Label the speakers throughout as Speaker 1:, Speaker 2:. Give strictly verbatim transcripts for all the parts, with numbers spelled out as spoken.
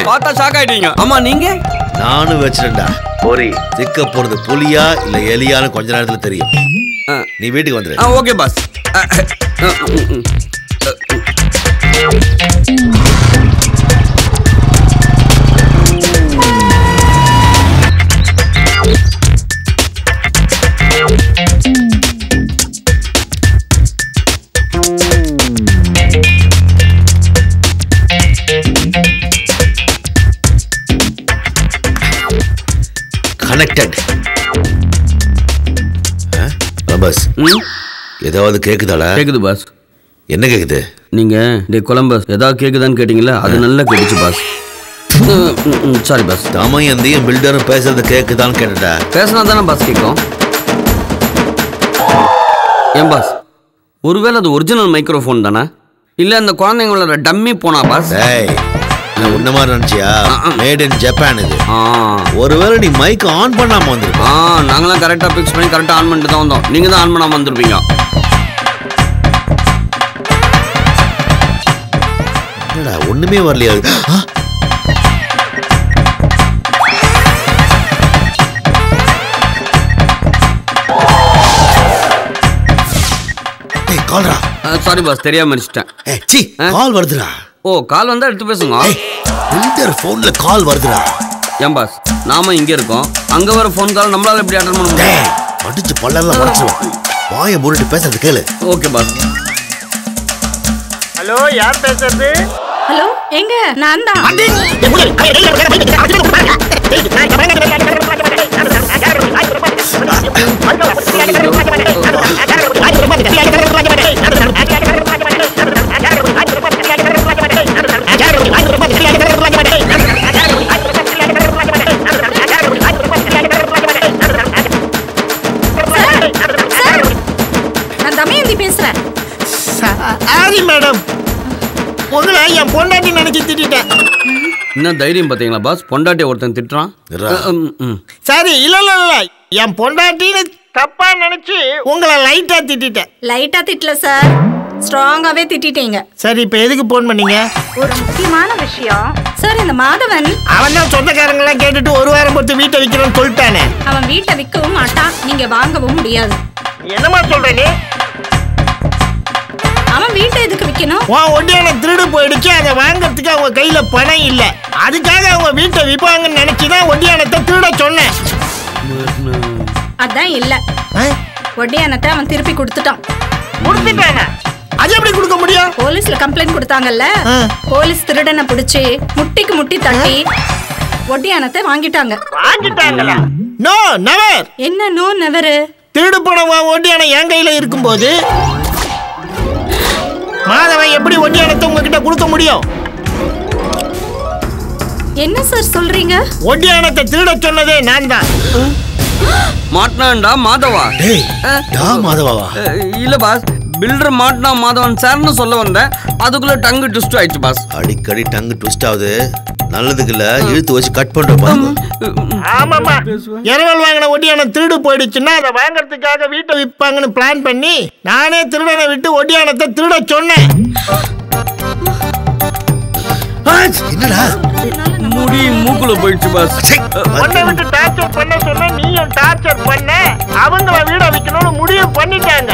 Speaker 1: பார்த்தா ஷாக் ஆயிட்டீங்க. ஆமா நீங்க?
Speaker 2: நானும் வச்சிருந்தா பொறி சிக்க போறது புலியா இல்ல எலியான்னு கொஞ்ச நேரத்துல தெரியும். நீ வீட்டுக்கு வந்துரு.
Speaker 1: Okay pass.
Speaker 2: கனெக்டட். பஸ் ஏதாவது கேக்குதாடா?
Speaker 1: கேக்குது பாஸ்.
Speaker 2: என்ன கேக்குது?
Speaker 1: நீங்க டே கொலம்பஸ் ஏதாவது கேக்குதான்னு கேட்டீங்களா? அது நல்லா கேட்டுச்சு பாஸ். Sorry boss.
Speaker 2: தமயந்தியும் பில்டரும் பேசுறது கேக்குதான்னு கேட்டடா.
Speaker 1: பேசினா தானே பாஸ் கேட்கும். ஏன் பாஸ் ஒருவேளை அது ஒரிஜினல் மைக்ரோஃபோன் தானே இல்ல அந்த குழந்தைங்களோட டம்மி போனா பாஸ்?
Speaker 2: உன்ன மாதிரி நினைச்சியா? மேட் இன் ஜப்பான் இது. ஒருவேளை நீ மைக் ஆன் பண்ணாம வந்திருப்ப.
Speaker 1: நாங்களாம் கரெக்டா பிக்ஸ் பண்ணி கரெக்டா ஆன் பண்ணிட்டு தான் வந்தோம். நீங்க தான் ஆன் பண்ணாம வந்திருப்பீங்க.
Speaker 2: என்னடா ஒண்ணுமே வரலையா? ஏய் கால்ரா.
Speaker 1: சாரி பாஸ் தெரியாம மரிச்சிட்டேன்.
Speaker 2: ஏய் சி கால் வருதுடா.
Speaker 1: ஓ கால் வந்தா எடுத்து பேசுங்க.
Speaker 2: பில்டர் போன்ல கால் வருதுடா.
Speaker 1: ஏன் பாஸ் நாம இங்க இருக்கோம், அங்க வர போன் கால் நம்மளால எப்படி அட்டெண்ட் பண்ண முடியும்?
Speaker 2: அடிச்சு பல்லெல்லாம் உடைச்சிரும். வாயை மூடிட்டு பேசுறது கேளு.
Speaker 1: Okay pass.
Speaker 3: ஹலோ யார் பேசுறது?
Speaker 4: ஹலோ எங்க நான் தான்.
Speaker 3: சாரி மேடம், உங்களை என் பொண்டாட்டி நினைச்சு திட்டேன்.
Speaker 1: என்ன தைரியம் பாத்தீங்களா பாஸ்? பொண்டாட்டி ஒருத்தன் திட்டுறான்.
Speaker 3: சரி இல்ல இல்ல இல்ல என் பொண்டாட்டின்னு தப்பா நினைச்சு உங்களை லைட்டா திட்டேன்.
Speaker 4: லைட்டா திட்டல சார், ஸ்ட்ராங்காவே திட்டிட்டீங்க.
Speaker 3: சரி இப்ப எதுக்கு போன் பண்ணீங்க?
Speaker 4: ஒரு முக்கியமான விஷயம் சார். இந்த மாதவன்
Speaker 3: அவன் தான் சொந்தக்காரங்க எல்லாம் கேட்டுட்டு ஒரு வாரம் பொறுத்து வீட்டை விற்கிறோன்னு சொல்லிட்டானே.
Speaker 4: அவன் வீட்டை விற்கவும் மாட்டான், நீங்க வாங்கவும் முடியாது.
Speaker 3: என்னமா சொல்ற நீ?
Speaker 4: அவன் வீட்டை எதுக்கு விற்கணும்?
Speaker 3: உன் ஒட்டியான திருடு போயிடுச்சு, அதை வாங்கறதுக்கு அவங்க கையில பணம் இல்ல. அதுக்காக அவங்க வீட்டை விற்பாங்கன்னு நினைச்சுதான் ஒட்டியானத்தை திருட சொன்னேன்.
Speaker 4: அதான் இல்ல, ஒட்டியானத்தை அவன் திருப்பி கொடுத்துட்டான்.
Speaker 3: கொடுத்துட்டானா? அது எப்படி கொடுக்க முடியும்?
Speaker 4: போலீஸ்ல கம்ப்ளைண்ட் கொடுத்தாங்கல்ல, போலீஸ் திருடனை பிடிச்சி முட்டிக்கு முட்டி தட்டி ஒட்டியானத்தை வாங்கிட்டாங்க.
Speaker 3: வாங்கிட்டாங்களா? No never.
Speaker 4: என்ன நோ நெவர்?
Speaker 3: திருடு போன ஒட்டியான என் கையில இருக்கும்போது மாதவன் எப்படி ஒட்டியானத்தை உங்ககிட்ட கொடுக்க முடியும்?
Speaker 4: என்ன சார் சொல்றீங்க?
Speaker 3: ஒட்டியானத்தை திருட சொன்னதே நான் தான்.
Speaker 1: மாட்னான்டா மாதவா?
Speaker 2: டேய் டா மாதவாவா?
Speaker 1: இல்ல பாஸ், பில்டர் மாட்னா மாதவன் சார்னு சொல்ல வந்தேன், அதுக்குள்ள டங்கு ட்விஸ்ட் ஆயிடுச்சு பாஸ்.
Speaker 2: அடிக்கடி டங்கு ட்விஸ்ட் ஆகுது, நல்லதுக்கு இல்ல, இழுத்து வச்சு கட் பண்றோம்.
Speaker 3: ஆமாமா, இரவல் வாங்கின ஒட்டியான திருடு போயிடுச்சுன்னா அதை வாங்கறதுக்காக வீட்டை விற்பாங்கன்னு பிளான் பண்ணி நானே திருடனை விட்டு ஒட்டியானத்தை திருட சொன்னேன்.
Speaker 2: என்னடா
Speaker 1: முடி மூக்குல போயிடுச்சு பாஸ்.
Speaker 3: உன்னை விட்டு டார்ச்சர் பண்ண சொன்னா நீயும் டார்ச்சர் பண்ண, அவங்கள வீட விற்கணும்னு முடிவு பண்ணிட்டாங்க.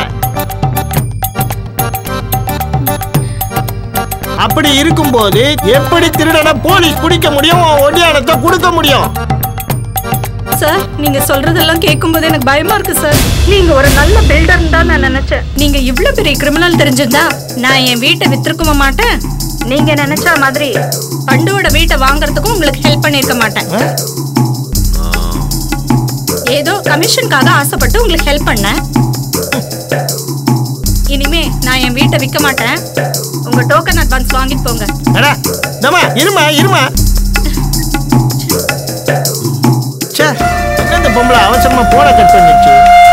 Speaker 3: அப்படி இருக்கும்போது எப்படி திருடனை போலீஸ் பிடிக்க முடியும், ஒட்டியானத்தை கொடுக்க முடியும்?
Speaker 4: சார் நீங்க சொல்றதெல்லாம் கேட்கும்போது எனக்கு பயமா இருக்கு சார். நீங்க ஒரு நல்ல பில்டர் தான் நான் நினைச்சேன். நீங்க இவ்வளவு பெரிய கிரிமினல் தெரிஞ்சிருந்தா நான் என் வீட்டை வித்திருக்க மாட்டேன். நீங்க நினைச்ச மாதிரி பண்டுவோட வீட்டை வாங்குறதுக்கும் உங்களுக்கு ஹெல்ப் பண்ணிருக்க மாட்டேன். ஏதோ கமிஷனுக்காக ஆசைப்பட்டு உங்களுக்கு ஹெல்ப் பண்ணேன். இனிமே நான் என் வீட்டை விற்க மாட்டேன். உங்க டோக்கன் அட்வான்ஸ் வாங்கிட்டு போங்க.
Speaker 3: இருமா இருமா, இந்த பொம்பளை அவசரமா போன கட் பண்ணிச்சு.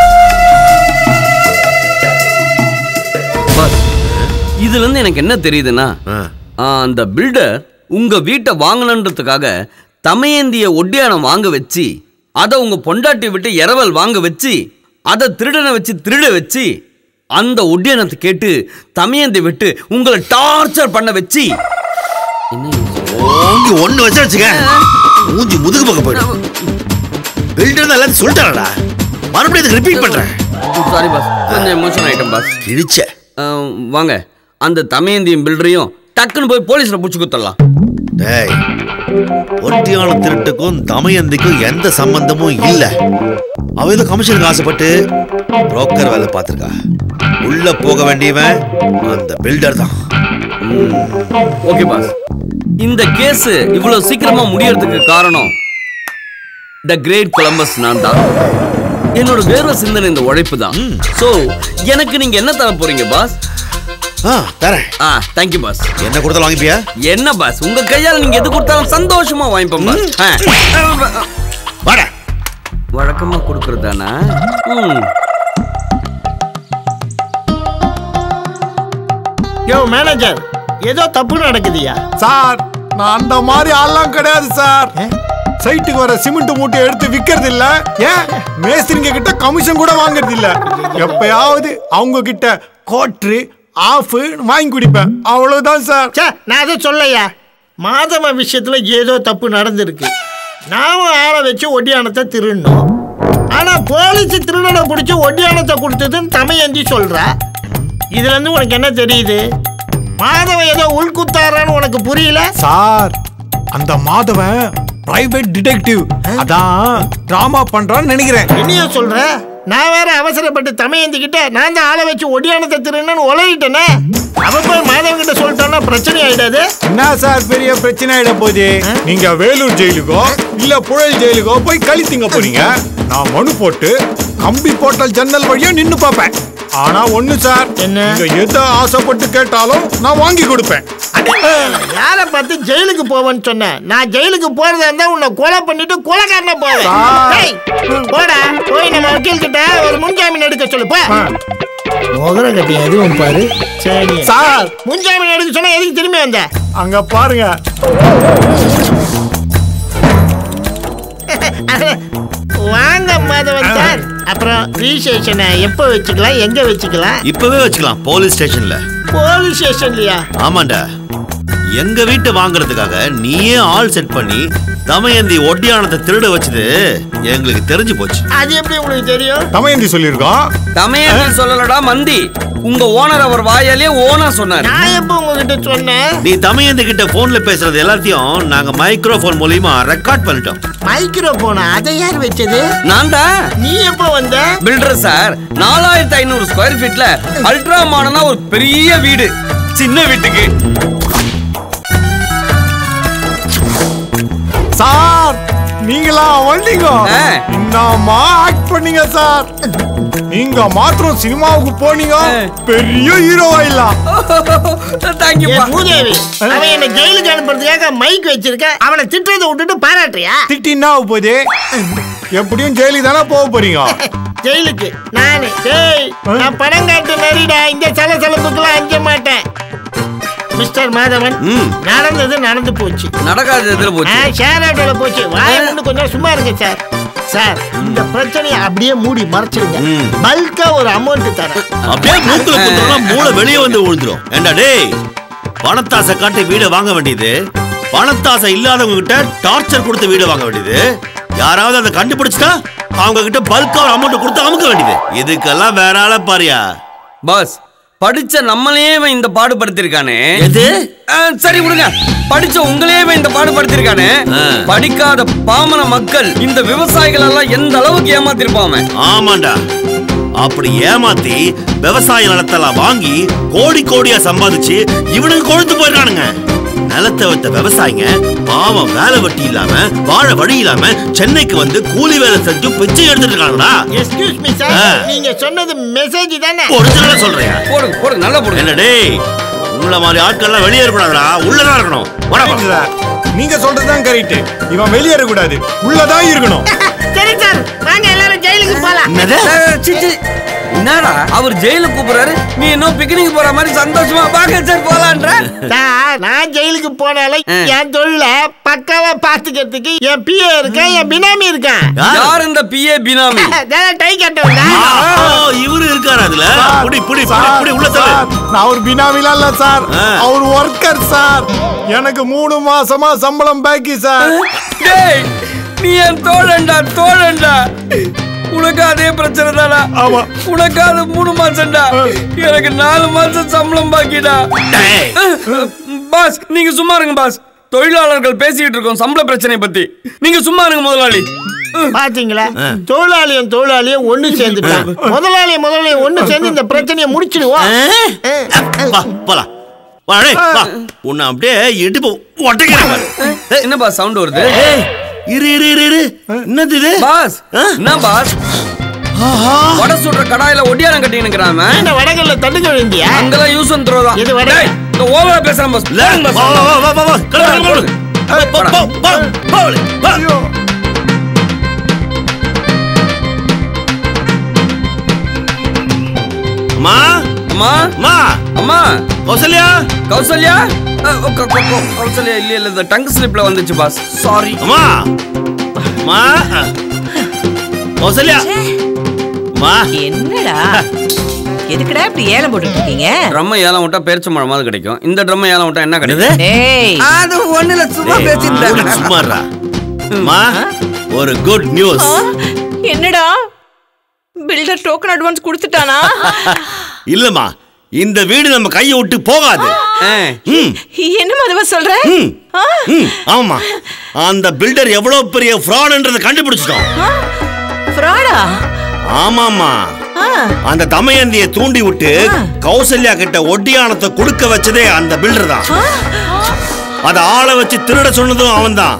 Speaker 1: பாஸ் இதுல இருந்து எனக்கு என்ன தெரியுதுன்னா, அந்த பில்டர் உங்க வீட்டை வாங்கணுன்றதுக்காக தமையந்திய ஒட்டியானம் வாங்க வச்சு, அதை உங்க பொண்டாட்டி விட்டு இரவல் வாங்க வச்சு, அதை திருடனை வச்சு திருட வச்சு, அந்த ஒட்டியானத்தை கேட்டு தமையந்தி விட்டு உங்களை டார்ச்சர் பண்ண வச்சு
Speaker 2: ஓங்கி ஒண்ணு வச்சு வச்சுக்க மூஞ்சி முதுகு பக்கம் போயிடும். பில்டர் தான் எல்லாத்தையும் சொல்லிட்டாரடா, மறுபடியும் இதுக்கு ரிப்பீட் பண்றேன்.
Speaker 1: சாரி பாஸ், கொஞ்சம் எமோஷன் ஆயிட்டேன் பாஸ்.
Speaker 2: கிழிச்ச
Speaker 1: வாங்க அந்த தமையந்தியும் பில்டரையும் டக்குன்னு போய் போலீஸ்ல புடிச்சு குத்தரலாம்.
Speaker 2: டேய், ஒட்டியான திருட்டுக்கும் தமயந்திக்கும் எந்த சம்பந்தமும் இல்ல. அவ ஏதோ கமிஷனுக்கு ஆசைப்பட்டு புரோக்கர் வேலை பார்த்திருக்கா. உள்ள போக வேண்டியவன் அந்த பில்டர் தான்.
Speaker 1: ஓகே பாஸ், இந்த கேஸ் இவ்வளவு சீக்கிரமா முடியறதுக்கு காரணம் த கிரேட் கொலம்பஸ் நான் தான். என்னோட வேர்வை சிந்தனை இந்த உழைப்பு தான். சோ எனக்கு நீங்க என்ன தர போறீங்க பாஸ்?
Speaker 2: ஆ தரேன்.
Speaker 1: ஆ தேங்க் யூ பாஸ்.
Speaker 2: என்ன கொடுத்தாலும் வாங்கிப்பியா?
Speaker 1: என்ன பாஸ், உங்க கையால நீங்க எது கொடுத்தாலும் சந்தோஷமா வாங்கிப்போம் பாஸ்.
Speaker 2: வாடா.
Speaker 1: வழக்கமா கொடுக்கறதானா?
Speaker 3: யோ மேனேஜர், ஏதோ தப்பு நடக்குதுயா.
Speaker 5: சார், நான் அந்த மாதிரி ஆள்லாம் கிடையாது சார். சைட்டுக்கு வர சிமெண்ட் மூட்டை எடுத்து விக்கிறது இல்ல, ஏன் மேஸ்திரிங்க கிட்ட கமிஷன் கூட வாங்குறது இல்ல. எப்பயாவது அவங்க கிட்ட கோட்ரு ஆஃப் வாங்கி குடிப்பேன், அவ்வளவுதான் சார்.
Speaker 3: சே, நான் அதை சொல்லையா. மாதவ விஷயத்துல ஏதோ தப்பு நடந்திருக்கு. நாமும் ஆளை வச்சு ஒட்டியானத்தை திருடணும். ஆனா போலீஸ் திருடனை பிடிச்சி ஒட்டியானத்தை கொடுத்ததுன்னு தமையந்தி சொல்றா. இதுல இருந்து உனக்கு என்ன தெரியுது? மாதவன் ஏதோ உள்குத்தாரான்னு உனக்கு புரியல
Speaker 5: சார்? அந்த மாதவன் பிரைவேட் டிடெக்டிவ், அதான் டிராமா பண்றான்னு நினைக்கிறேன்.
Speaker 3: என்னைய சொல்ற? நான் வேற அவசரப்பட்டு தமையந்தி கிட்ட நான் தான் ஆளை வச்சு ஒடியானத்தை திருடன்னு உளறிட்டேனே. அவ போய் மாதவன் கிட்ட சொல்லிட்டோம்னா பிரச்சனை ஆயிடாது?
Speaker 5: என்ன சார் பெரிய பிரச்சனை ஆயிட போகுது? நீங்க வேலூர் ஜெயிலுக்கோ இல்ல புழல் ஜெயிலுக்கோ போய் கழித்தீங்க போறீங்க. நான் மனு போட்டு கம்பி போட்டல் ஜன்னல் வழியா நின்னு பாப்பேன். ஆனா ஒண்ணு சார்,
Speaker 3: என்ன?
Speaker 5: நீங்க எதை ஆசைப்பட்டு கேட்டாலும் நான் வாங்கி கொடுப்பேன்.
Speaker 3: யார பார்த்து ஜெயிலுக்கு போவேன்னு சொன்னேன்? நான் ஜெயிலுக்கு போறதா இருந்தா உன்னை கொலை பண்ணிட்டு கொலைக்காரன போவேன். டேய், போடா, போய் நம்ம வக்கீல் கிட்ட ஒரு முன்ஜாமீன் எடுக்க சொல்லு. போ. மோகர கட்டி எதுவும் பாரு. சரி
Speaker 5: சார்,
Speaker 3: முன்ஜாமீன் எடுக்க சொன்னா எதுக்கு திரும்பி வந்த?
Speaker 5: அங்க பாருங்க.
Speaker 3: வாங்க மாதவன் சார். அப்புறம் ரீசேஷனை எப்போ வச்சுக்கலாம், எங்க வச்சுக்கலாம்?
Speaker 2: இப்பவே வச்சுக்கலாம், போலீஸ் ஸ்டேஷன்ல.
Speaker 3: போலீஸ் ஸ்டேஷன்லயா?
Speaker 2: ஆமாண்டா, எங்க வீட்டை வாங்குறதுக்காக நீயே ஆள் செட் பண்ணி தமயந்தி ஒட்டியானத்தை திருட வச்சது எங்களுக்கு தெரிஞ்சு போச்சு.
Speaker 3: அது எப்படி உங்களுக்கு தெரியும்?
Speaker 5: தமயந்தி சொல்லிருக்கோம்.
Speaker 1: தமையந்தி சொல்லலடா மந்தி, உங்க ஓனர் அவர் வாயாலே ஓனா சொன்னாரு.
Speaker 3: நான் எப்போ உங்ககிட்ட சொன்னேன்?
Speaker 2: நீ தமயந்தி கிட்ட போன்ல பேசுறது எல்லாத்தையும் நாங்க மைக்ரோபோன் மூலமா ரெக்கார்ட் பண்ணிட்டோம்.
Speaker 3: மைக்ரோபோனா? அதை யார் வச்சது?
Speaker 1: நான் தான்.
Speaker 3: நீ எப்போ வந்த?
Speaker 1: பில்டர் சார், நாலாயிரத்தி ஐநூறு ஸ்கொயர் ஃபீட்ல அல்ட்ரா மாடர்னா ஒரு பெரிய வீடு, சின்ன வீட்டுக்கு.
Speaker 5: சார், நீங்களா வந்தீங்க? என்னமா ஆக்ட் பண்ணீங்க சார்? நீங்க மாத்திரம் சினிமாவுக்கு போனீங்க, பெரிய ஹீரோ ஆயிடலாம்.
Speaker 1: Thank you.
Speaker 3: மூதேவி, அவன் என்ன ஜெயிலுக்கு அனுப்புறதுக்காக மைக் வச்சிருக்க. அவனை திட்டுறதை விட்டுட்டு பாராட்டுறியா?
Speaker 5: திட்டின்னா போதே, எப்படியும் ஜெயிலுக்கு தானே போக போறீங்க.
Speaker 3: ஜெயிலுக்கு நானு? டேய், நான் பணம் காட்டு நரிடா. இந்த சலசலப்புக்கெல்லாம் அஞ்ச மாட்டேன். மிஸ்டர் மாதவன், நடந்தது நடந்து போச்சு.
Speaker 1: நடக்காது எதுல போச்சு?
Speaker 3: ஷேர் ஆட்டோல போச்சு. வாயை மூண்டு கொஞ்சம் சும்மா இருங்க சார். சார், இந்த பிரச்சனையை அப்படியே மூடி மறைச்சிருங்க. பல்கா ஒரு அமௌண்ட் தரேன்.
Speaker 2: அப்படியே மூக்குல குத்துறோம்னா மூளை வெளியே வந்து விழுந்துரும். ஏண்டா டேய், பணத்தாசை காட்டி வீட வாங்க வேண்டியது, பணத்தாசை இல்லாதவங்க கிட்ட டார்ச்சர் கொடுத்து வீட வாங்க வேண்டியது. யாராவது அதை கண்டுபிடிச்சிட்டா அவங்க கிட்ட பல்கா ஒரு அமௌண்ட் கொடுத்து அமுக்க வேண்டியது. இதுக்கெல்லாம் வேற ஆள பாரியா?
Speaker 1: பாஸ், படிச்ச நம்மளையே இந்த பாடுபடுத்திருக்கானே.
Speaker 2: எது?
Speaker 1: சரி விடுங்க, படிச்ச உங்களையே இந்த பாடுபடுத்திருக்கானே. படிக்காத பாமர மக்கள் இந்த விவசாயிகள் எல்லாம் எந்த அளவுக்கு ஏமாத்திருப்பாங்க.
Speaker 2: ஆமாண்டா, அப்படி ஏமாத்தி விவசாய நிலத்தெல்லாம் வாங்கி கோடி கோடியா சம்பாதிச்சு இவனுக்கு கொழுத்து போயிருக்கானுங்க. நிலத்தை வைத்த விவசாயிங்க பாவம் வேலை வெட்டி இல்லாம வாழ வழி இல்லாம சென்னைக்கு வந்து கூலி வேலை செஞ்சு பிச்சை எடுத்துட்டு இருக்காங்களா?
Speaker 3: எக்ஸ்கியூஸ் மீ சார், நீங்க சொன்னது மெசேஜ் தானே?
Speaker 2: ஒரிஜினலா சொல்றேன்.
Speaker 1: போடுங்க போடுங்க, நல்லா போடுங்க.
Speaker 2: என்ன டேய், உங்கள மாதிரி ஆட்கள் எல்லாம் வெளியே இருக்கக்கூடாதுடா, உள்ளதான் இருக்கணும்.
Speaker 5: நீங்க சொல்றதுதான் கரெக்ட். இவன் வெளியே இருக்க கூடாது, உள்ளதான் இருக்கணும்.
Speaker 3: சரி சார், வாங்க எல்லாரும் ஜெயிலுக்கு போலாம்.
Speaker 1: என்னடா அவர் ஜெயிலுக்கு கூப்பிடுறாரு, நீ இன்னும் பிக்னிக் போற மாதிரி சந்தோஷமா பாக்க சார் போலான்ற.
Speaker 3: சார், நான் ஜெயிலுக்கு போனாலும் என் தொழில பக்காவா பாத்துக்கிறதுக்கு என் பிஏ இருக்கேன், என் பினாமி இருக்கேன்.
Speaker 1: யார் இந்த பிஏ பினாமி?
Speaker 3: டை கட்டவன்
Speaker 2: இவரு இருக்காரு. அதுல
Speaker 5: சார்
Speaker 2: புடி புடி
Speaker 5: சார்,
Speaker 2: புடி உள்ள தள்ளு.
Speaker 5: சார், நான் ஒரு பினாமிலாம் இல்ல சார், அவர் ஒர்க்கர் சார். எனக்கு மூணு மாசமா சம்பளம் பாக்கி சார்.
Speaker 1: டேய் நீ என் தோழன்டா தோழன்டா. உனக்கு அதே பிரச்சனை தானா?
Speaker 5: ஆமா.
Speaker 1: உனக்கு அது மூணு மாசம்டா, எனக்கு நாலு மாசம் சம்பளம் பாக்கிடா. பாஸ் நீங்க சும்மா இருங்க பாஸ். தொழிலாளர்கள் பேசிட்டு இருக்கோம் சம்பள பிரச்சனை பத்தி. நீங்க சும்மா இருங்க முதலாளி.
Speaker 3: பாத்தீங்களா, தொழிலாளியும் தொழிலாளியும் ஒண்ணு சேர்ந்துட்டாங்க. முதலாளியும் முதலாளியும் ஒண்ணு சேர்ந்து இந்த பிரச்சனையை முடிச்சிடுவோம்.
Speaker 2: வா போலாம். வா டேய் வா. உன்னை அப்படியே இடுப்பு ஒட்டைக்கிறேன் பாரு.
Speaker 1: என்ன பாஸ் சவுண்ட் வருது?
Speaker 2: ஏய் இரு இரு இரு இரு. என்னது இது?
Speaker 1: பாஸ் என்ன பாஸ்? வடை சுடுற கடாயில ஒடியாரம் கட்டி நிக்கிறாம.
Speaker 3: இந்த வடகல்ல தட்டுக்க வேண்டியா?
Speaker 1: அங்கெல்லாம் யூஸ் அண்ட் த்ரோ தான்.
Speaker 3: இது வடை.
Speaker 1: டேய் இந்த ஓவரா பேசுறேன் பாஸ்.
Speaker 2: வா வா வா வா வா வா. கட கட கட. போ போ போ போ. வா. அம்மா
Speaker 1: அம்மா
Speaker 2: அம்மா
Speaker 1: அம்மா
Speaker 2: கௌசல்யா
Speaker 1: கௌசல்யா அ, ஓ, கௌ- கௌ- கௌ- கௌசல்யா இல்ல இல்ல இந்த டங் ஸ்லிப்ல வந்துச்சு பாஸ். சாரி.
Speaker 2: அம்மா அம்மா கௌசல்யா அம்மா.
Speaker 6: என்னடா எதுக்குடா இப்படி ஏலம் போட்டுட்டு இருக்கீங்க?
Speaker 1: ட்ரம் ஏலம் விட்டா பேரிச்சம்பழம் மாதிரி கிடைக்கும். இந்த ட்ரம் ஏலம் விட்டா என்ன கிடைக்கும்?
Speaker 6: டேய்
Speaker 1: அது ஒண்ணுல சும்மா பேசிட்டேன்.
Speaker 2: சும்மாடா. அம்மா ஒரு குட் நியூஸ்.
Speaker 6: என்னடா பில்டர் டோக்கன் அட்வான்ஸ் கொடுத்துட்டானா?
Speaker 2: இல்லம்மா, இந்த வீடு நம்ம கையை விட்டு போகாது. ம்
Speaker 6: என்ன மதுவா சொல்ற?
Speaker 2: ம் ம் ஆமா, அந்த பில்டர் எவ்வளவு பெரிய ஃப்ராட்ன்றதை கண்டுபிடிச்சிட்டோம்.
Speaker 6: ஃப்ராடா?
Speaker 2: ஆமாமா, அந்த தமயந்தியை தூண்டி விட்டு கௌசல்யா கிட்ட ஒட்டியானத்தை கொடுக்க வச்சதே அந்த பில்டர் தான். அத ஆளை வச்சு திருட சொன்னதும் அவன் தான்.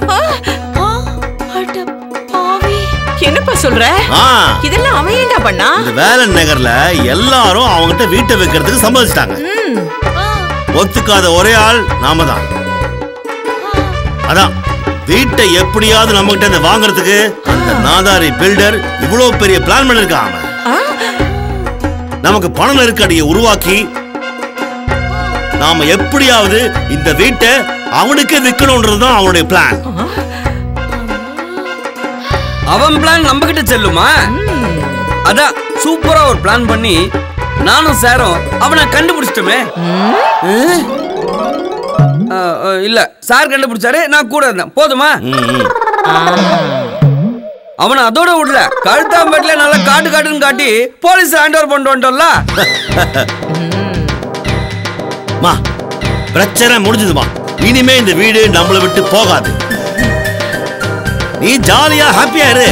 Speaker 6: என்னப்பா சொல்ற? இதெல்லாம் அவன் ஏன்டா பண்ணா?
Speaker 2: இந்த வேலன் நகர்ல எல்லாரும் அவங்கிட்ட வீட்டை வைக்கிறதுக்கு சம்மதிச்சிட்டாங்க. ஒத்துக்காத ஒரே ஆள் நாம தான். அதான் வீட்டை எப்படியாவது நம்ம கிட்ட வாங்குறதுக்கு அந்த நாதாரி பில்டர் இவ்வளவு பெரிய பிளான் பண்ணிருக்கான். நமக்கு பண நெருக்கடியை உருவாக்கி நாம எப்படியாவது இந்த வீட்டை அவனுக்கு விற்கணும்ன்றதுதான் அவனுடைய பிளான்.
Speaker 1: அவன் பிளான் நம்ம கிட்ட செல்லுமா? அதான் சூப்பரா ஒரு பிளான் பண்ணி நானும் சாரும் அவனை கண்டுபிடிச்சிட்டோமே. இல்ல சார் கண்டுபிடிச்சாரு, நான் கூட இருந்தேன். போதுமா? அவனை அதோட விடல, கழுத்தாம்பேட்டில நல்லா காட்டு காட்டுன்னு காட்டி போலீஸ் ஹேண்ட் ஓவர் பண்ணிட்டு வந்துட்டோம்ல.
Speaker 2: மா பிரச்சனை முடிஞ்சதுமா. இனிமே இந்த வீடு நம்மளை விட்டு போகாது. நீ ஜாலியா ஹாப்பியா இரு.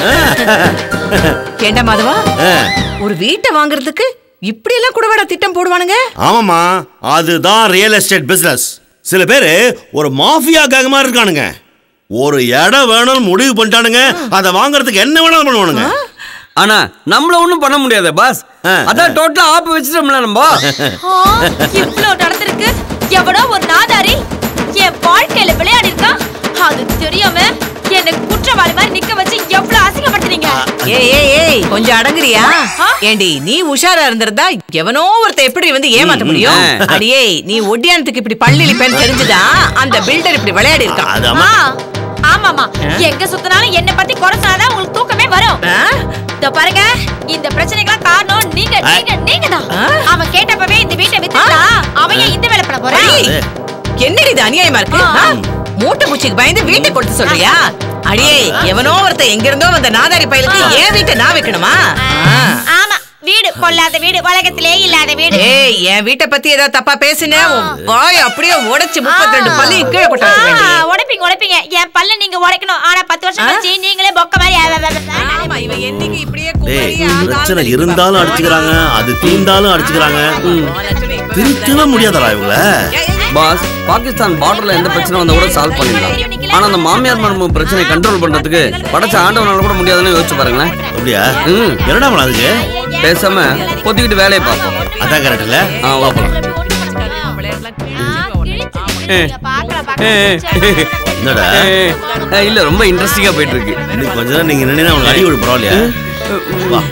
Speaker 6: ஏண்டா மாதவா, ஒரு வீட்டை வாங்குறதுக்கு இப்படி எல்லாம் கூடவாடா திட்டம் போடுவானுங்க?
Speaker 2: ஆமாமா, அதுதான் ரியல் எஸ்டேட் பிசினஸ். சில பேரு ஒரு மாஃபியா கேங் மாதிரி இருக்கானுங்க. ஒரு இடம் வேணும்னு முடிவு பண்ணிட்டானுங்க, அதை வாங்குறதுக்கு என்ன வேணாலும் பண்ணுவானுங்க.
Speaker 1: ஆனா நம்மள ஒண்ணும் பண்ண முடியாது பாஸ். அதான் டோட்டலா ஆப்பு வச்சிட்டோம்ல நம்ம.
Speaker 7: இவ்ளோ நடந்திருக்கு. எவனோ ஒரு நாதாரி என் வாழ்க்கையில விளையாடி இருக்கா. அது தெரியாம என்ன குற்றவாளி மாதிரி நிக்க வச்சு எவ்வளவு அசிங்கப்படுத்துறீங்க.
Speaker 6: ஏய் ஏய் ஏய் கொஞ்சம் அடங்குறியா? ஏண்டி நீ உஷாரா இருந்திருந்தா எவனோ ஒருத்த எப்படி வந்து ஏமாத்த முடியும்? அடியே நீ ஒட்டியானத்துக்கு இப்படி பள்ளிலிப்பேன்னு தெரிஞ்சுதா அந்த பில்டர் இப்படி விளையாடி இருக்கான்.
Speaker 7: ஆமாமா, எங்க சுத்தினாலும் என்ன பத்தி குறை சொன்னாதான் உங்களுக்கு தூக்கமே வரும். இதோ பாருங்க, இந்த பிரச்சனைக்கெல்லாம் காரணம் நீங்க நீங்க நீங்க தான். அவன் கேட்டப்பவே இந்த வீட்டை வித்துட்டா அவன் இந்த வேலை பண்ண போறான்.
Speaker 6: என்னடி இது அநியாயமா இருக்கு? மூட்டை பூச்சிக்கு பயந்து வீட்டை கொடுத்து சொல்றியா? அடியே எவனோ ஒருத்த எங்க இருந்தோ வந்த நாதாரி பயலுக்கு ஏன் வீட்டை நான் வைக்கணுமா?
Speaker 7: ஆமா, வீடு பொல்லாத வீடு, உலகத்திலே இல்லாத வீடு.
Speaker 6: ஏய் என் வீட்டை பத்தி ஏதாவது தப்பா பேசின வாய் அப்படியே உடைச்சு முப்பத்தி ரெண்டு பல்லு கீழே கொட்டாச்சு.
Speaker 7: உடைப்பீங்க உடைப்பீங்க, என் பல்ல நீங்க உடைக்கணும். ஆனா பத்து வருஷம் கழிச்சு நீங்களே பொக்க மாதிரி.
Speaker 6: ஆமா, இவன் என்னைக்கு இப்படியே
Speaker 2: பிரச்சனை இருந்தாலும் அடிச்சுக்கிறாங்க, அது தீர்ந்தாலும் அடிச்சுக்கிறாங்க. திருத்தவே முடியாதா இவங்கள?
Speaker 1: பாஸ், பாகிஸ்தான் பார்டர்ல எந்த பிரச்சனை வந்தா கூட சால்வ் பண்ணிடலாம். ஆனா அந்த மாமியார் மருமக பிரச்சனை கண்ட்ரோல் பண்றதுக்கு படைச்ச ஆண்டவனால கூட முடியாதுன்னு யோசிச்சு பாருங்களேன்.
Speaker 2: அப்படியா? என்னடா பண்ண அதுக்கு?
Speaker 1: பேசாம பொத்திக்கிட்டு வேலையை பார்ப்போம்.
Speaker 2: அதான் கரெக்ட் இல்ல?
Speaker 1: ஆ வாப்பலாம்.
Speaker 2: என்னடா?
Speaker 1: இல்ல ரொம்ப இன்ட்ரெஸ்டிங்கா போயிட்டு இருக்கு.
Speaker 2: இன்னும் கொஞ்ச நேரம் நீங்க நினைனா உங்களுக்கு அடி விட பரவாயில்லையா? வா.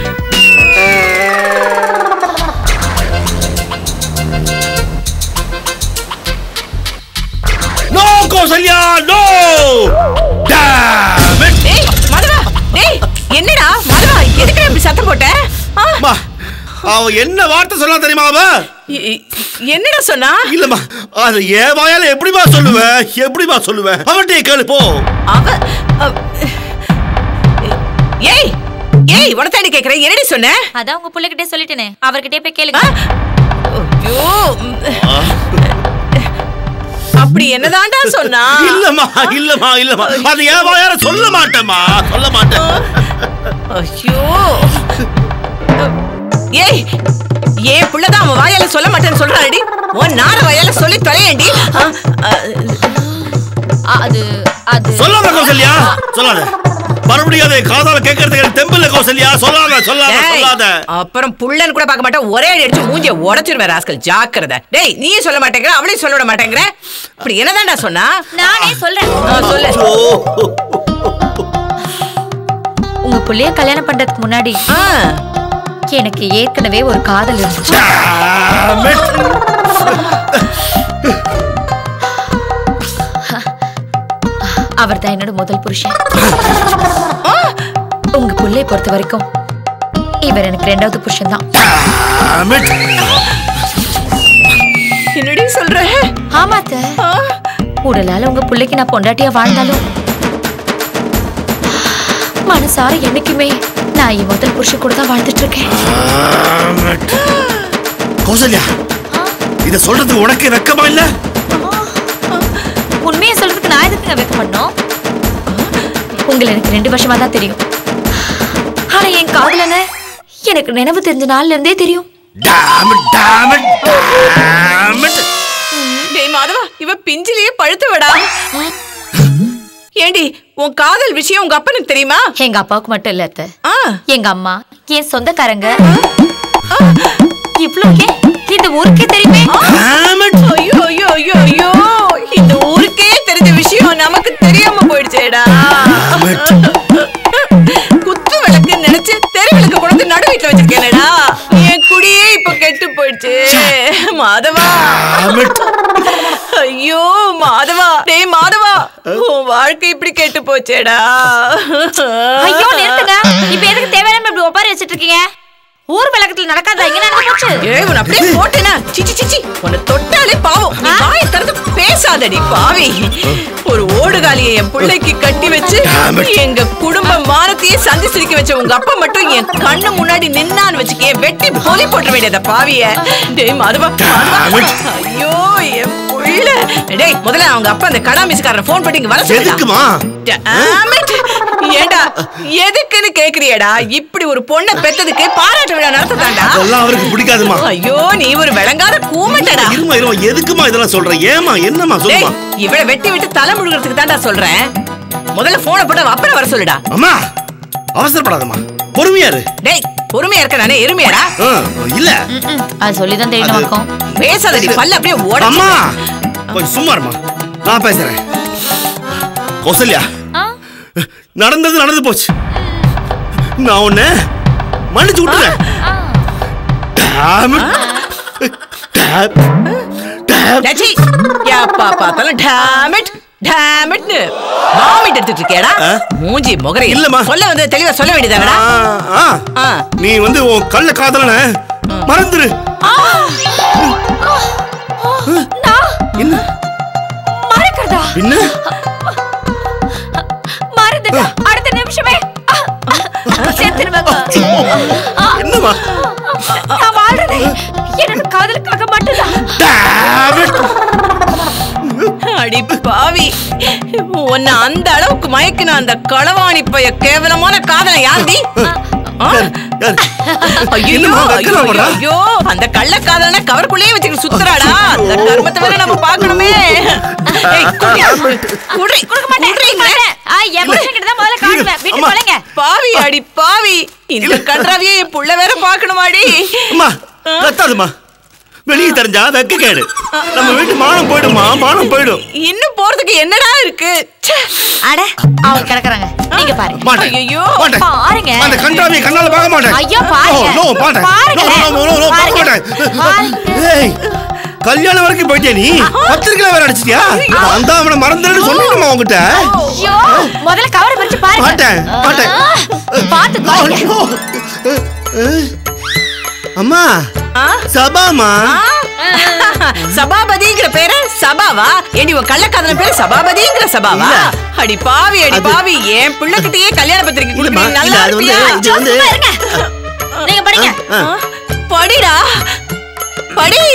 Speaker 2: No Kausalya, no! Damn it!
Speaker 6: டேய் மதுவா, டேய் என்னடா மதுவா, எதுக்கு இப்படி சத்தம் போட்ட?
Speaker 2: மா அவ என்ன வார்த்தை சொன்னா தெரியுமா? அவ
Speaker 6: என்னடா சொன்னா?
Speaker 2: இல்லம்மா, அது ஏன் வாயால எப்படிமா சொல்லுவேன்? எப்படிமா சொல்லுவேன்? அவன்கிட்ட கேளு போ.
Speaker 6: அவ ஏய் ஏய் உனத்தாடி கேக்குறேன், என்னடி சொன்ன?
Speaker 7: அதான் உங்க புள்ளைகிட்டே சொல்லிட்டேனே, அவர்கிட்டே போய் கேளுங்க.
Speaker 6: ஐயோ, அப்படி என்னதான்டா சொன்னா?
Speaker 2: இல்லம்மா இல்லம்மா இல்லம்மா, அது ஏன் வாயால சொல்ல மாட்டேம்மா, சொல்ல மாட்டேன்.
Speaker 6: ஐயோ, ஏய் ஏன் புள்ளதான் அவன் வாயால சொல்ல மாட்டேன்னு சொல்றாடி, உன் நார வாயால சொல்லி தொலையண்டி.
Speaker 7: அது அது
Speaker 2: சொல்லாத கௌசல்யா, சொல்லாத. மறுபடியும் அதை காதால கேட்கறதுக்கு தெம்பில்ல கௌசல்யா, சொல்லாத சொல்லாத சொல்லாத.
Speaker 6: அப்புறம் புள்ளன்னு கூட பார்க்க மாட்டேன், ஒரே அடி அடிச்சு மூஞ்சிய உடைச்சிருவேன் ராஸ்கல், ஜாக்கிரதை. டேய் நீ சொல்ல மாட்டேங்கிற, அவளையும் சொல்ல விட மாட்டேங்கிற. அப்படி என்னதான்டா சொன்னா?
Speaker 7: நானே சொல்றேன்.
Speaker 6: சொல்லு.
Speaker 7: உங்க புள்ளைய கல்யாணம் பண்றதுக்கு முன்னாடி எனக்கு ஏற்கனவே ஒரு காதல் இருந்துச்சு. அவர் தான் என்னோட முதல் புருஷன். உங்க புள்ளைய பொறுத்த வரைக்கும் இவர் எனக்கு ரெண்டாவது புருஷன் தான்.
Speaker 6: என்னடி சொல்ற?
Speaker 7: ஆமாத்த, உடலால உங்க புள்ளைக்கு நான் பொண்டாட்டியா வாழ்ந்தாலும் மனசார என்னைக்குமே நான் என் முதல் புருஷன் கூட தான் வாழ்ந்துட்டு இருக்கேன்.
Speaker 2: கௌசல்யா, இத சொல்றது உனக்கு வெக்கமா இல்ல?
Speaker 7: உண்மையை சொல்றதுக்கு நான் எதுக்கு வெக்கப்படணும்? உங்களை எனக்கு ரெண்டு வருஷமா தான் தெரியும். ஆனா என் காதலன எனக்கு நினைவு தெரிஞ்ச நாள்ல இருந்தே தெரியும்.
Speaker 6: டேய் மாதவா, இவ பிஞ்சிலேயே பழுத்து விடா. ஏண்டி உன் காதல் விஷயம் உங்க அப்பனுக்கு தெரியுமா?
Speaker 7: எங்க அப்பாவுக்கு மட்டும் இல்ல அத்தை, எங்க அம்மா, என் சொந்தக்காரங்க, இவ்வளவு இந்த ஊருக்கே தெரியுமே.
Speaker 6: ஐயோ ஐயோ ஐயோ ஐயோ, இந்த ஊருக்கே தெரிஞ்ச விஷயம் நமக்கு தெரியாம போயிடுச்சேடா. குத்து விளக்கு நினைச்சு தெரு விளக்கு கொண்டு நடு வீட்டுல வச்சிருக்கேனடா. என் குடியே இப்ப கெட்டு போயிடுச்சு மாதவா. ஐயோ மாதவா, டேய் மாதவா, உன் வாழ்க்கை இப்படி கெட்டு போச்சேடா.
Speaker 7: ஐயோ நிறுத்துங்க, இப்ப எதுக்கு தேவையில்லாம இப்படி ஒப்பாரி வச்சிட்டு இருக்கீங்க? ஊர் விளக்கத்துல நடக்காதா இங்க நடந்து போச்சு?
Speaker 6: ஏய் உன்னை அப்படியே போட்டேனா? சிச்சி சிச்சி, உன்னை தொட்டாலே பாவம். நீ வாயை திறந்து பேசாதடி பாவி. ஒரு ஓடுகாலியை என் பிள்ளைக்கு கட்டி வச்சு எங்க குடும்ப மானத்தையே சந்தி சிரிக்க வச்ச உங்க அப்பா மட்டும் என் கண்ணு முன்னாடி நின்னான்னு வச்சுக்கே, வெட்டி பொலி போட்ட வேண்டியத பாவிய. டேய் மாதவா, ஐயோ என் புள்ள. டேய் முதல்ல அவங்க அப்பா அந்த கடா மிஸ்காரனை போன் பண்ணி இங்க வர சொல்லுமா? ஏண்டா எதுக்குன்னு கேக்குறியடா? இப்படி ஒரு பொண்ணை பெத்ததுக்கு பாராட்டு விழா நடத்ததாண்டா.
Speaker 2: அதெல்லாம் அவருக்கு பிடிக்காதுமா.
Speaker 6: ஐயோ நீ ஒரு விளங்காத கூமட்டடா.
Speaker 2: இருமா இருமா, எதுக்குமா இதெல்லாம் சொல்ற? ஏமா என்னமா சொல்லுமா?
Speaker 6: இவளை வெட்டி விட்டு தலை முழுகிறதுக்கு தான்டா சொல்றேன். முதல்ல போனை போட்டு அப்பனை வர சொல்லுடா.
Speaker 2: அம்மா அவசரப்படாதம்மா, பொறுமையா இரு.
Speaker 6: டேய் பொறுமையா இருக்க, நானே எருமையாடா?
Speaker 2: இல்ல
Speaker 7: அது சொல்லிதான் தெரியணும் வணக்கம்.
Speaker 6: பேசாதடி, பல்ல அப்படியே ஓட.
Speaker 2: அம்மா கொஞ்சம் சும்மா இருமா, நான் பேசுறேன். கௌசல்யா, நடந்தது நடந்து போச்சு. நான் உன்னை மன்னிச்சு விட்டுறேன். சொல்ல வந்து தெளிவா சொல்ல வேண்டியதானடா. நீ வந்து உன் கள்ள காதலன மறந்துரு. என்ன
Speaker 7: மறக்கிறதா?
Speaker 2: என்ன
Speaker 7: மறந்துட்டா? அடுத்த நிமிஷமே செத்துருவாங்க.
Speaker 2: என்னமா?
Speaker 7: நான் வாழ்றதே என்னோட காதலுக்காக மட்டும்தான்.
Speaker 6: அடி பாவி, உன்னை அந்த அளவுக்கு மயக்கின அந்த களவாணி பைய கேவலமான காதலை யாந்தி? ஐயோ அந்த கள்ள காதலனை கவர்க்குள்ளேயே வச்சுக்கிட்டு சுத்துறாடா. அந்த கர்மத்தை வேற நம்ம பாக்கணுமே. பாவி அடி பாவி, இந்த கன்றாவியே என் புள்ள வேற பாக்கணுமாடி.
Speaker 2: வெளியே தெரிஞ்சா வெக்க கேடு. நம்ம வீட்டு மானம் போயிடுமா, மானம் போயிடும்.
Speaker 6: இன்னும் போறதுக்கு என்னடா இருக்கு?
Speaker 7: அட அவங்க கிடக்குறாங்க, நீங்க பாருங்க.
Speaker 6: ஐயோ
Speaker 7: பாருங்க,
Speaker 2: அந்த கன்றாவியை கண்ணால பார்க்க மாட்டேன்.
Speaker 7: ஐயோ பாருங்க,
Speaker 2: நோ பாட்டேன். நோ நோ நோ நோ பார்க்க மாட்டேன். ஏய் கல்யாணம் வரைக்கும் போயிட்டே, நீ பத்திரிக்கை வேற அடிச்சிட்டியா? அந்த அவனை மறந்துடுன்னு சொன்னீங்கம்மா உங்ககிட்ட.
Speaker 7: ஐயோ முதல்ல கவரை பிரிச்சு பாருங்க.
Speaker 2: மாட்டேன் மாட்டேன்.
Speaker 7: பாத்து பாருங்க.
Speaker 2: அம்மா சபாமா
Speaker 6: சபாபதிங்கிற பேரு சபாவா? ஏண்டி உன் கள்ளக்காதல பேரு சபாபதிங்கிற சபாவா? அடி பாவி அடி பாவி, என் பிள்ளைகிட்டயே கல்யாண பத்திரிக்கை கொடுக்குறீங்க. நல்லா இருப்பியா?
Speaker 7: நீங்க படிங்க.
Speaker 6: படிடா படி.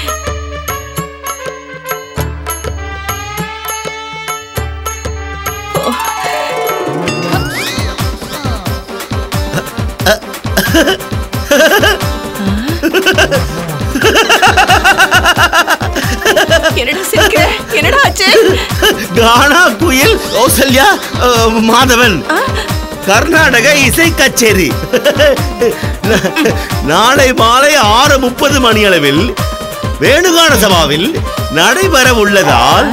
Speaker 6: என்னடா சிரிக்கிற? என்னடா ஆச்சு?
Speaker 2: கானா குயில் கௌசல்யா மாதவன் கர்நாடக இசை கச்சேரி நாளை மாலை ஆறு முப்பது மணி அளவில் வேணுகான சபாவில் நடைபெற உள்ளதால்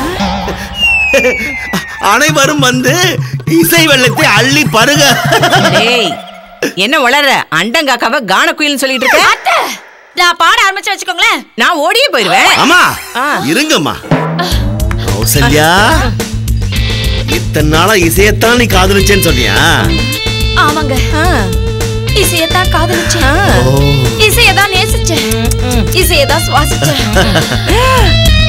Speaker 2: அனைவரும் வந்து இசை வெள்ளத்தை அள்ளி பருக.
Speaker 6: என்ன வளர அண்டங்காக்காவ கான குயில்னு சொல்லிட்டு இருக்க?
Speaker 7: நான் பாட ஆரம்பிச்சு வச்சுக்கோங்களேன்,
Speaker 6: நான் ஓடியே போயிருவேன்.
Speaker 2: அம்மா இருங்கம்மா. கௌசல்யா, இத்தனை நாளா இசையத்தான் நீ காதலிச்சேன்னு சொன்னியா?
Speaker 7: ஆமாங்க, இசையத்தான் காதலிச்சேன், இசையதான் நேசிச்சேன், இசையதான் சுவாசிச்சேன்.